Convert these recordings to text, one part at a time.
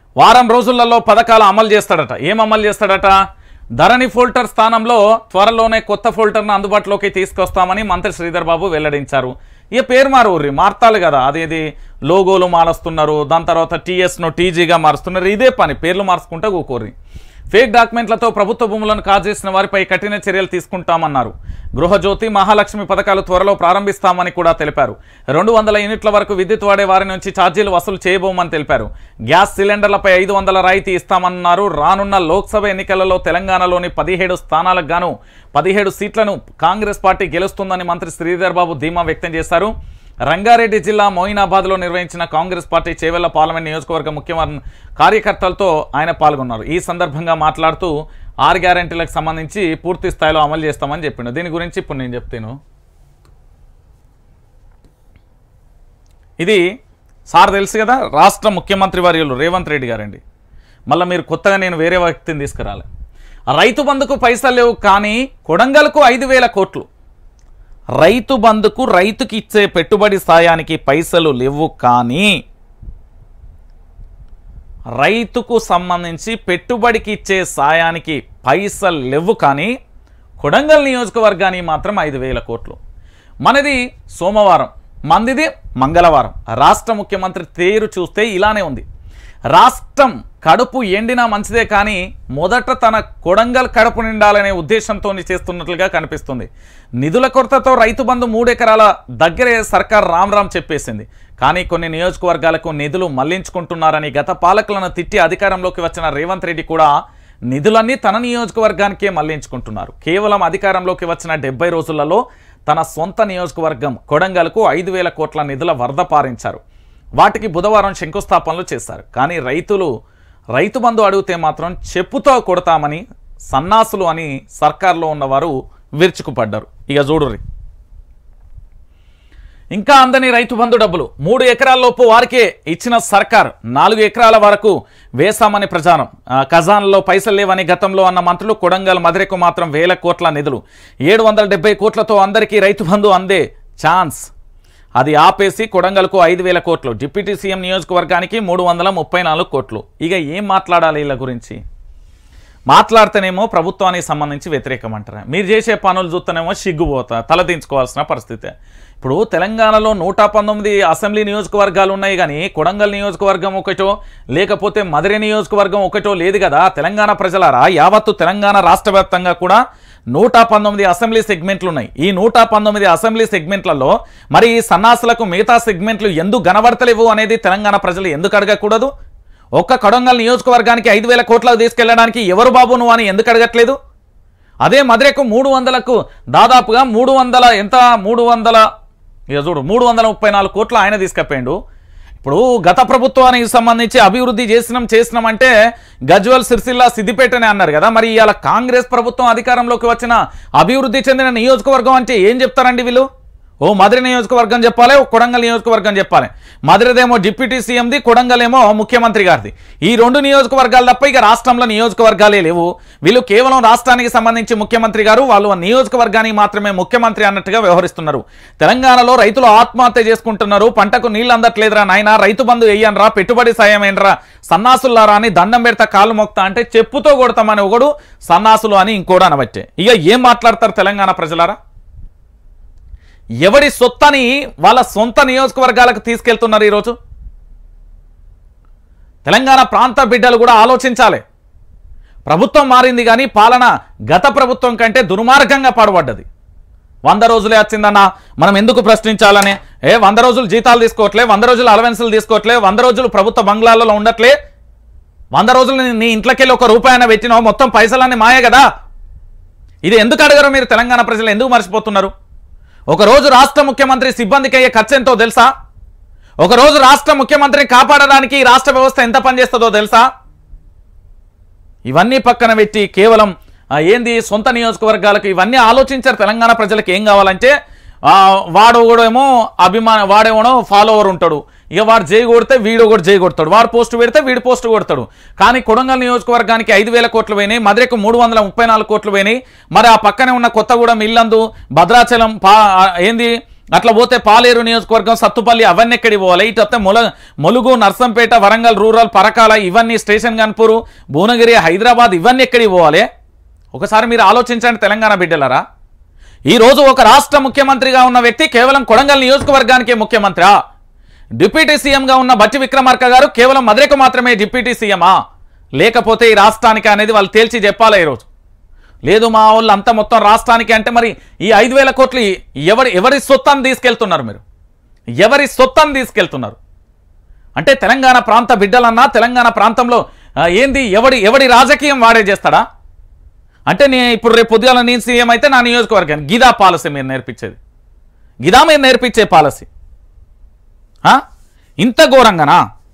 వారం రోజులలో పథకాలు అమలు చేస్తాడట. ఏం అమలు చేస్తాడట? ధరణి ఫోల్డర్ స్థానంలో త్వరలోనే కొత్త ఫోల్డర్ను అందుబాటులోకి తీసుకొస్తామని మంత్రి శ్రీధర్ బాబు వెల్లడించారు. ఇక పేరు మార్తాలి కదా, అదేది లోగోలు మారుస్తున్నారు, దాని తర్వాత టీఎస్ను టీజీగా మారుస్తున్నారు. ఇదే పని, పేర్లు మార్చుకుంటూ కూకోర్రి. ఫేక్ డాక్యుమెంట్లతో ప్రభుత్వ భూములను కాజేసిన వారిపై కఠిన చర్యలు తీసుకుంటామన్నారు. గృహజ్యోతి, మహాలక్ష్మి పథకాలు త్వరలో ప్రారంభిస్తామని కూడా తెలిపారు. 200 యూనిట్ల వరకు విద్యుత్ వాడే వారి నుంచి ఛార్జీలు వసూలు చేయబోమని తెలిపారు. గ్యాస్ సిలిండర్లపై 500 రాయితీ ఇస్తామన్నారు. రానున్న లోక్సభ ఎన్నికలలో తెలంగాణలోని 17 స్థానాలకు గాను 17 సీట్లను కాంగ్రెస్ పార్టీ గెలుస్తుందని మంత్రి శ్రీధర్ బాబు ధీమా వ్యక్తం చేశారు. రంగారెడ్డి జిల్లా మొయినాబాద్లో నిర్వహించిన కాంగ్రెస్ పార్టీ చేవెళ్ల పార్లమెంట్ నియోజకవర్గ ముఖ్య కార్యకర్తలతో ఆయన పాల్గొన్నారు. ఈ సందర్భంగా మాట్లాడుతూ 6 గ్యారెంటీలకు సంబంధించి పూర్తి స్థాయిలో అమలు చేస్తామని చెప్పిండు. దీని గురించి ఇప్పుడు నేను చెప్తాను. ఇది సార్ తెలుసు కదా, రాష్ట్ర ముఖ్యమంత్రి వర్యులు రేవంత్ రెడ్డి గారండి. మళ్ళీ మీరు కొత్తగా నేను వేరే వ్యక్తిని తీసుకురాలి. రైతు బంధుకు పైసలు లేవు కానీ కొడంగల్కు 5,000 కోట్లు. రైతు బంధుకు, రైతుకి ఇచ్చే పెట్టుబడి సాయానికి పైసలు లేవు కానీ రైతుకు సంబంధించి పెట్టుబడికి ఇచ్చే సాయానికి పైసలు లేవు కానీ కొడంగల్ నియోజకవర్గానికి మాత్రం 5,000 కోట్లు. మనది సోమవారం, మందిది మంగళవారం. రాష్ట్ర ముఖ్యమంత్రి తీరు చూస్తే ఇలానే ఉంది. రాష్ట్రం కడుపు ఎండినా మంచిదే కానీ మొదట తన కొడంగల్ కడుపు నిండాలనే ఉద్దేశంతో చేస్తున్నట్లుగా కనిపిస్తుంది. నిధుల కొరతతో రైతు బంధు 3 ఎకరాల దగ్గరే సర్కార్ రామ్ చెప్పేసింది. కానీ కొన్ని నియోజకవర్గాలకు నిధులు మళ్లించుకుంటున్నారని గత పాలకులను తిట్టి అధికారంలోకి వచ్చిన రేవంత్ రెడ్డి కూడా నిధులన్నీ తన నియోజకవర్గానికే మళ్లించుకుంటున్నారు. కేవలం అధికారంలోకి వచ్చిన 70 రోజులలో తన సొంత నియోజకవర్గం కొడంగల్కు 5,000 కోట్ల నిధుల వరద పారించారు. వాటికి బుధవారం శంకుస్థాపనలు చేశారు. కానీ రైతు బంధు అడిగితే మాత్రం చెప్పుతో కొడతామని సన్నాసులు అని సర్కార్లో ఉన్నవారు విరుచుకుపడ్డారు. ఇక చూడుర్రి, ఇంకా అందని రైతు బంధు డబ్బులు 3 ఎకరాల్లోపు వారికే ఇచ్చిన సర్కార్ 4 ఎకరాల వరకు వేశామని ప్రచారం. ఖజానాలో పైసలు లేవని గతంలో అన్న మంత్రులు కొడంగల్, మధురకు మాత్రం 1,000 కోట్ల నిధులు, 770 కోట్లతో అందరికీ రైతు బంధు అందే ఛాన్స్. అది ఆపేసి కొడంగల్కు 5,000 కోట్లు, డిప్యూటీ సీఎం నియోజకవర్గానికి 334 కోట్లు. ఇక ఏం మాట్లాడాలి వీళ్ళ గురించి? మాట్లాడితేనేమో ప్రభుత్వానికి సంబంధించి వ్యతిరేకం అంటారా, మీరు చేసే పనులు చూస్తేనేమో సిగ్గుపోతా తలదించుకోవాల్సిన పరిస్థితి. ఇప్పుడు తెలంగాణలో 119 అసెంబ్లీ నియోజకవర్గాలు ఉన్నాయి కానీ కొడంగల్ నియోజకవర్గం ఒకటో లేకపోతే మధుర నియోజకవర్గం ఒకటో లేదు కదా. తెలంగాణ ప్రజలారా, యావత్తు తెలంగాణ రాష్ట్ర వ్యాప్తంగా కూడా 119 అసెంబ్లీ సెగ్మెంట్లు ఉన్నాయి. ఈ 119 అసెంబ్లీ సెగ్మెంట్లలో మరి ఈ సన్నాసులకు మిగతా సెగ్మెంట్లు ఎందుకు కనబడతలేవు అనేది తెలంగాణ ప్రజలు ఎందుకు అడగకూడదు? ఒక్క కొడంగల్ నియోజకవర్గానికి 5,000 కోట్లకు తీసుకెళ్లడానికి ఎవరు బాబు నువ్వు అని ఎందుకు అడగట్లేదు? అదే మధురకు 300కు దాదాపుగా 334 కోట్లు ఆయన తీసుకపోయిండు. ఇప్పుడు గత ప్రభుత్వానికి సంబంధించి అభివృద్ధి చేసినామంటే గజ్వల్, సిరిసిల్ల, సిద్దిపేటనే అన్నారు కదా. మరి ఇవాళ కాంగ్రెస్ ప్రభుత్వం అధికారంలోకి వచ్చిన అభివృద్ధి చెందిన నియోజకవర్గం అంటే ఏం చెప్తారండి వీళ్ళు? ఓ మధుర నియోజకవర్గం చెప్పాలి, ఓ కొడంగల్ నియోజకవర్గం చెప్పాలి. మధురదేమో డిప్యూటీ సీఎంది, కొడంగల్ ఏమో ముఖ్యమంత్రి గారిది. ఈ 2 నియోజకవర్గాలు తప్ప ఇక రాష్ట్రంలో నియోజకవర్గాలే లేవు. వీళ్ళు కేవలం రాష్ట్రానికి సంబంధించి ముఖ్యమంత్రి గారు, వాళ్ళు నియోజకవర్గానికి మాత్రమే ముఖ్యమంత్రి అన్నట్టుగా వ్యవహరిస్తున్నారు. తెలంగాణలో రైతులు ఆత్మహత్య చేసుకుంటున్నారు. పంటకు నీళ్ళు అందట్లేదురా నాయన, రైతు బంధు వేయనరా, పెట్టుబడి సాయం ఏంట్రా, సన్నాసులారా అని దండం పెడతా కాలు మొక్తా అంటే చెప్పుతో కొడతామని ఒకడు, సన్నాసులు అని ఇంకోడు అనబట్టే. ఇక ఏం మాట్లాడతారు తెలంగాణ ప్రజలారా? ఎవడి సొత్తని వాళ్ళ సొంత నియోజకవర్గాలకు తీసుకెళ్తున్నారు. ఈరోజు తెలంగాణ ప్రాంత బిడ్డలు కూడా ఆలోచించాలి. ప్రభుత్వం మారింది కానీ పాలన గత ప్రభుత్వం కంటే దుర్మార్గంగా పాడుపడ్డది. 100 రోజులే వచ్చిందన్న మనం ఎందుకు ప్రశ్నించాలని? 100 రోజులు జీతాలు తీసుకోవట్లే, 100 రోజులు అలవెన్సులు తీసుకోవట్లే, 100 రోజులు ప్రభుత్వ బంగ్లాలలో ఉండట్లే, 100 రోజులు నీ ఇంట్లోకెళ్ళి ₹1 పెట్టినావు, మొత్తం పైసలన్నీ మాయే కదా. ఇది ఎందుకు అడగరు మీరు? తెలంగాణ ప్రజలు ఎందుకు మర్చిపోతున్నారు? ఒకరోజు రాష్ట్ర ముఖ్యమంత్రి సిబ్బందికి అయ్యే ఖర్చు ఎంతో తెలుసా? ఒకరోజు రాష్ట్ర ముఖ్యమంత్రిని కాపాడడానికి రాష్ట్ర వ్యవస్థ ఎంత పనిచేస్తుందో తెలుసా? ఇవన్నీ పక్కన పెట్టి కేవలం ఏంది సొంత నియోజకవర్గాలకు ఇవన్నీ ఆలోచించారు. తెలంగాణ ప్రజలకు ఏం కావాలంటే వాడు కూడా ఏమో వాడేమో ఫాలోవర్ ఉంటాడు. ఇక వాడు జై కొడితే వీడు కూడా జై కొడతాడు, వాడు పోస్ట్ పెడితే వీడు పోస్ట్ కొడతాడు. కానీ కొడంగల్ నియోజకవర్గానికి 5,000 కోట్లు పోయినాయి, మధురకు 334 కోట్లు పోయినాయి. మరి ఆ పక్కనే ఉన్న కొత్తగూడెం, ఇల్లందు, భద్రాచలం, అట్లా పోతే పాలేరు నియోజకవర్గం, సత్తుపల్లి అవన్నీ ఎక్కడికి పోవాలి? ఇటు వస్తే ములుగు, నర్సంపేట, వరంగల్ రూరల్, పరకాల ఇవన్నీ, స్టేషన్ గన్పూర్, భువనగిరి, హైదరాబాద్ ఇవన్నీ ఎక్కడికి పోవాలి? ఒకసారి మీరు ఆలోచించండి తెలంగాణ బిడ్డలరా. ఈరోజు ఒక రాష్ట్ర ముఖ్యమంత్రిగా ఉన్న వ్యక్తి కేవలం కొడంగల్ నియోజకవర్గానికే ముఖ్యమంత్రా? డిప్యూటీ సీఎంగా ఉన్న బట్టి విక్రమార్క గారు కేవలం మధురకు మాత్రమే డిప్యూటీ సీఎమా, లేకపోతే ఈ రాష్ట్రానికి అనేది వాళ్ళు తేల్చి చెప్పాలి ఈరోజు. లేదు మా వాళ్ళు అంతా మొత్తం రాష్ట్రానికి అంటే మరి ఈ 5,000 కోట్లు ఎవరి సొత్తాన్ని తీసుకెళ్తున్నారు? మీరు ఎవరి సొత్తాన్ని తీసుకెళ్తున్నారు? అంటే తెలంగాణ ప్రాంత బిడ్డలన్నా తెలంగాణ ప్రాంతంలో ఏంది ఎవడి రాజకీయం వాడే చేస్తాడా? అంటే ఇప్పుడు రేపు పొద్దుగాల నేను సీఎం అయితే నా నియోజకవర్గాన్ని గిదా పాలసీ మీరు నేర్పించేది? గిదా మీరు నేర్పించే పాలసీ ఇంత ఘోరంగానా?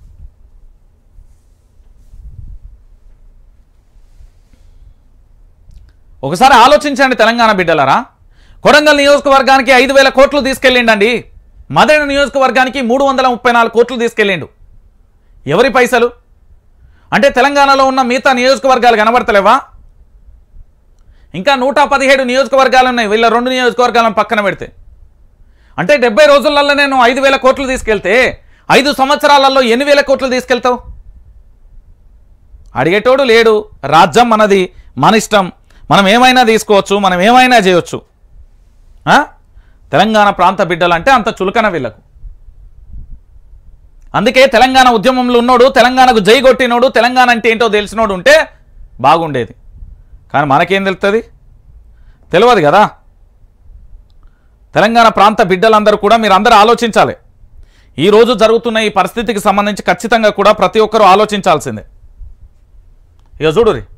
ఒకసారి ఆలోచించండి తెలంగాణ బిడ్డలరా. కొడంగల్ నియోజకవర్గానికి 5,000 కోట్లు తీసుకెళ్ళిండండి. మదన నియోజకవర్గానికి 334 కోట్లు తీసుకెళ్ళిండు. ఎవరి పైసలు? అంటే తెలంగాణలో ఉన్న మిగతా నియోజకవర్గాలు కనబడతలేవా? ఇంకా 117 నియోజకవర్గాలు ఉన్నాయి. వీళ్ళ 2 నియోజకవర్గాలను పక్కన పెడితే అంటే 70 రోజులలో నేను 5,000 కోట్లు తీసుకెళ్తే 5 సంవత్సరాలలో 8,000 కోట్లు తీసుకెళ్తావు? అడిగేటోడు లేడు. రాజ్యం మనది, మన ఇష్టం, మనం ఏమైనా తీసుకోవచ్చు, మనం ఏమైనా చేయొచ్చు. తెలంగాణ ప్రాంత బిడ్డలంటే అంత చులకన వీళ్ళకు. అందుకే తెలంగాణ ఉద్యమంలో ఉన్నోడు, తెలంగాణకు జై కొట్టినోడు, తెలంగాణ అంటే ఏంటో తెలిసినోడు ఉంటే బాగుండేది. కానీ మనకేం తెలుస్తుంది? తెలియదు కదా. తెలంగాణ ప్రాంత బిడ్డలందరూ కూడా మీరు అందరూ ఆలోచించాలి. ఈరోజు జరుగుతున్న ఈ పరిస్థితికి సంబంధించి ఖచ్చితంగా కూడా ప్రతి ఒక్కరూ ఆలోచించాల్సిందే. ఇక చూడురి.